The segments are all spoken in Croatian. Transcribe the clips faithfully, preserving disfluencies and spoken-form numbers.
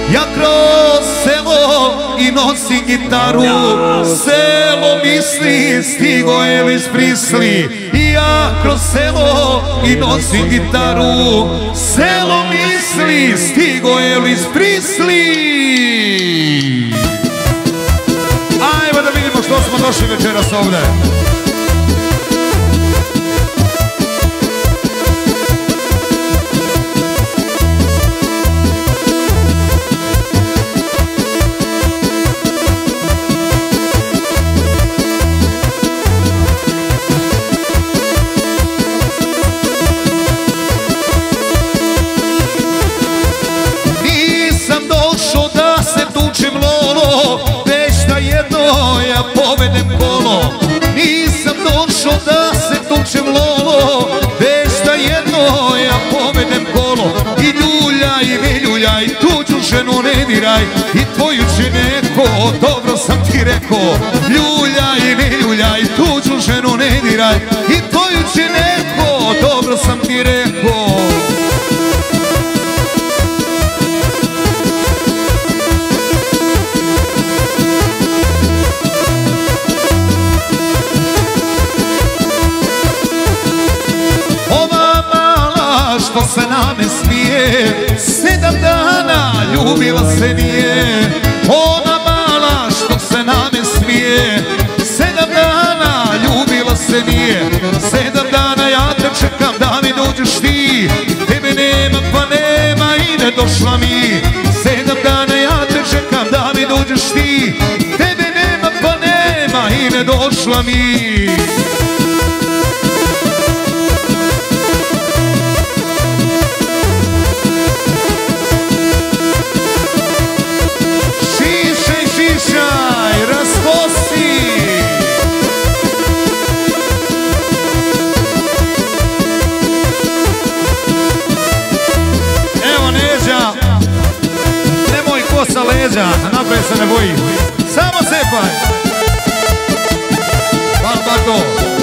Ja kroz selo i nosim gitaru, selo misli stigo Elvis Presley. Ja kroz selo i nosim gitaru, selo misli stigo Elvis Presley. Ajmo da vidimo što smo došli večeras ovde. Ja povedem kolo, nisam došao da se tučem lolo, već da jedno ja povedem kolo. I ljuljaj i ne ljuljaj, tuđu ženu ne diraj, i tvoju će neko, dobro sam ti rekao. Ljuljaj i ne ljuljaj, tuđu ženu ne diraj, i tvoju će neko, dobro sam ti rekao. Što se na me smije, sedam dana ljubila se nije. Ona mala što se na me smije, sedam dana ljubila se nije. Sedam dana ja te čekam da mi dođeš ti, tebe nema pa nema i ne došla mi. Sedam dana ja te čekam da mi dođeš ti, tebe nema pa nema i ne došla mi. Sa leđa, napred se ne boji, samo cepaj. Hvala tako.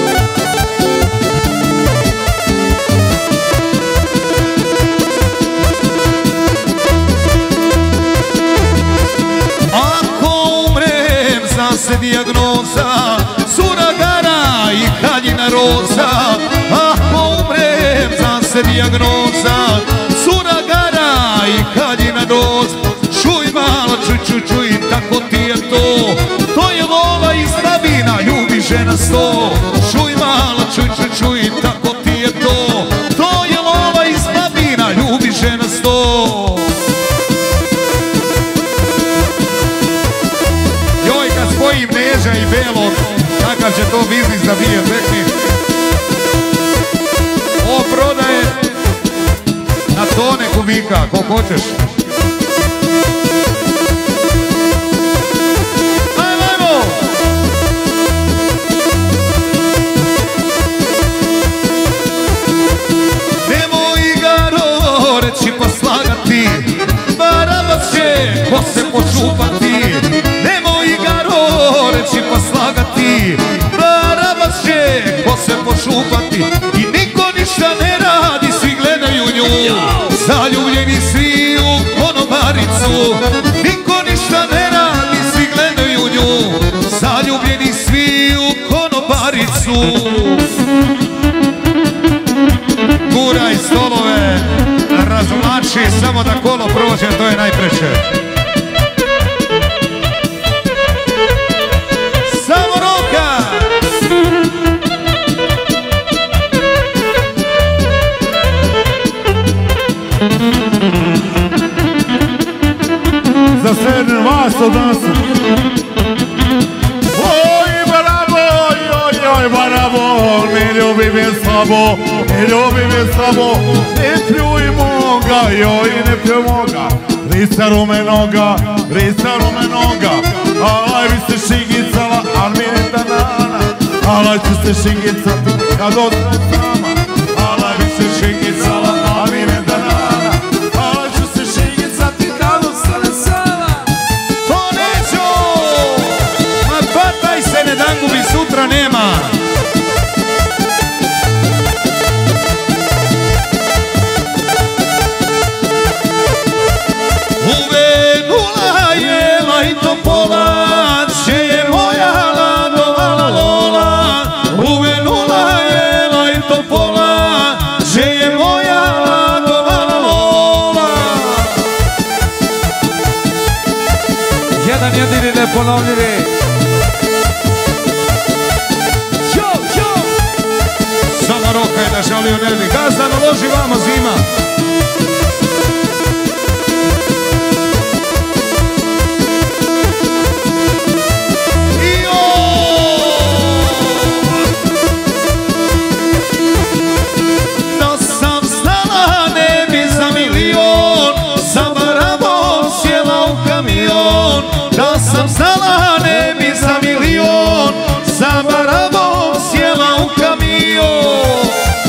Ako umrem, zna se dijagnoza, suragara i haljina roza. Ako umrem, zna se dijagnoza, suragara i haljina roza. Čuj malo, čuj, čuj, čuj, tako ti je to. To je lola iz Babina, ljubi žena sto. Čuj malo, čuj, čuj, čuj, tako ti je to. To je lola iz Babina, ljubi žena sto. Joj, kad spojim Neža i Belog, kakav će to biznis da bije, tekni. O, prodaje na tone kubika, ko hoćeš. Pa slagati, Barabac će ko se počupati. Nemoj Garo reći pa slagati, Barabac će ko se počupati. I niko ništa ne radi, svi gledaju nju, zaljubljeni svi u konobaricu. Niko ništa ne radi, svi gledaju nju, zaljubljeni svi u konobaricu. Guraj stolove, razvlači, samo da kolo prođe, to je najpreče. Samo roka! Za sedem vas od nas. Oj, bravo, oj, oj, bravo, ne ljubim je slabo, ne ljubim je slabo, ne pljuj moga, joj, ne pljuj moga. Risa rumenoga, risa rumenoga, alaj bi se šingicala, al mi ne danana. Alaj ću se šingicati kad odne sama, alaj bi se šingicala, al mi ne danana. Alaj ću se šingicati kad ostane sama. To neću! Ma bataj se, ne dan gubi, sutra nema. Uvek Nikada nije dirili, ponovljili. Čo, čo? Sama roka je da žalio nervi. Gazda, naloži vama zima. Da sam znala ne bi za milion, sa baravom sjela u kamion.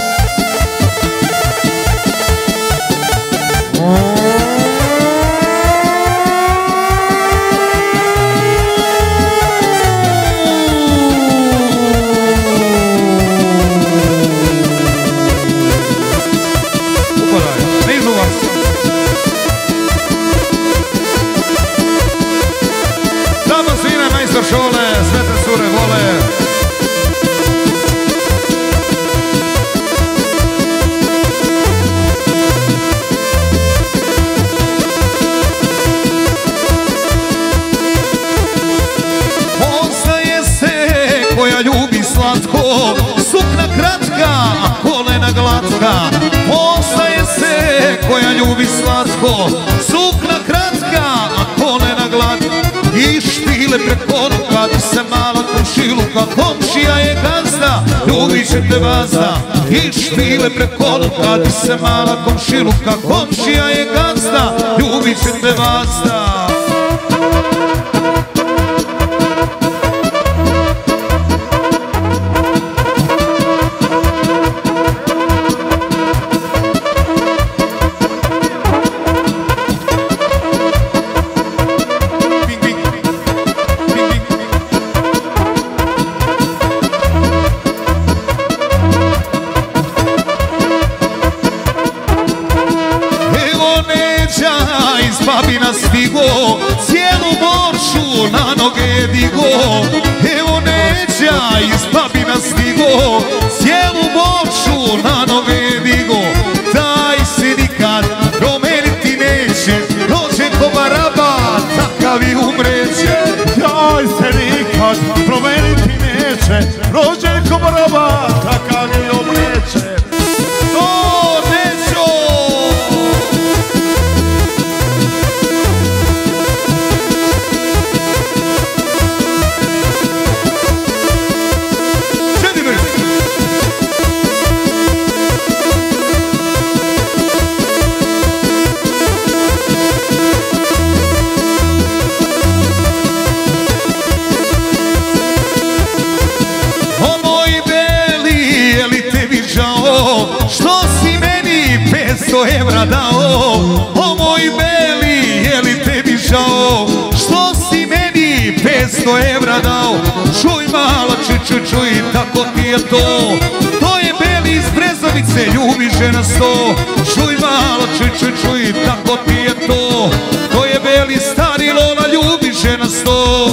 Upadaj, ne izluvam se. Majstor šole, sve te cure vole. Poznaje se koja ljubi slatko, sukna kratka, a kolena glatka. Poznaje se koja ljubi slatko, sukna kratka, a kolena glatka. I štile preko kad se mala komšiluka, komšija je gazda, ljubit će te vazda. I štile preko kad se mala komšiluka, komšija je gazda, ljubit će te vazda. Babina stigo, cijelu boršu na noge digo. Evo neća iz babina stigo, cijelu boršu na noge digo. Taj se nikad promeniti neće, rođen ko baraba, takav i umreće. Taj se nikad promeniti neće, rođen ko baraba, takav i umreće. O, nećo! Što si meni petsto evra dao, o moj beli, je li tebi žao? Što si meni petsto evra dao? Čuj malo, čuj, čuj, čuj, tako ti je to. To je beli iz Brezovice, ljubi žena sto. Čuj malo, čuj, čuj, čuj, tako ti je to. To je beli stari Lola, ljubi žena sto.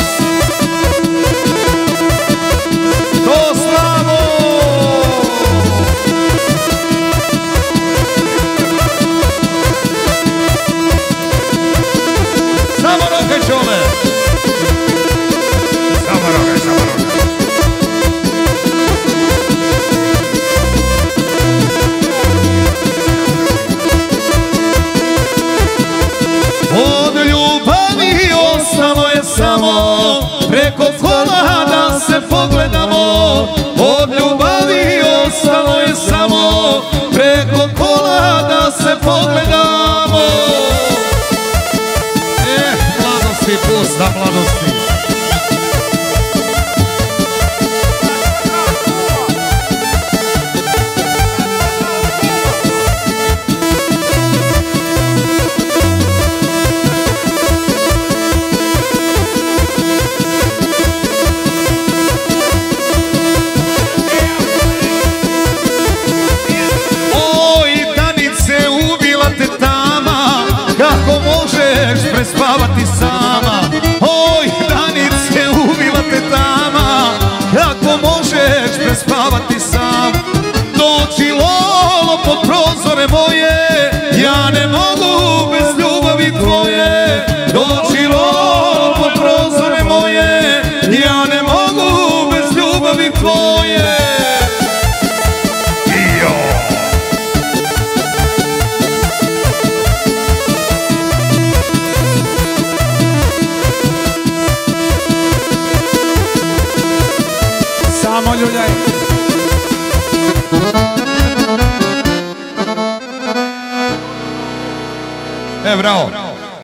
To slavo! Samo rokaj čole! Samo rokaj, samo rokaj. Od ljubavi ostalo je samo preko kola da se pogledamo. Od ljubavi ostalo je samo preko kola da se pogledamo. Eh, mladosti, pusta mladosti. Prespavati sama, oj Danice, ubila te tama. Kako možeš prespavati sam? Dođi Lolo pod prozore moje, ja ne mogu bez ljubavi tvoje. Dođi Lolo Ljuljaj. E, bravo.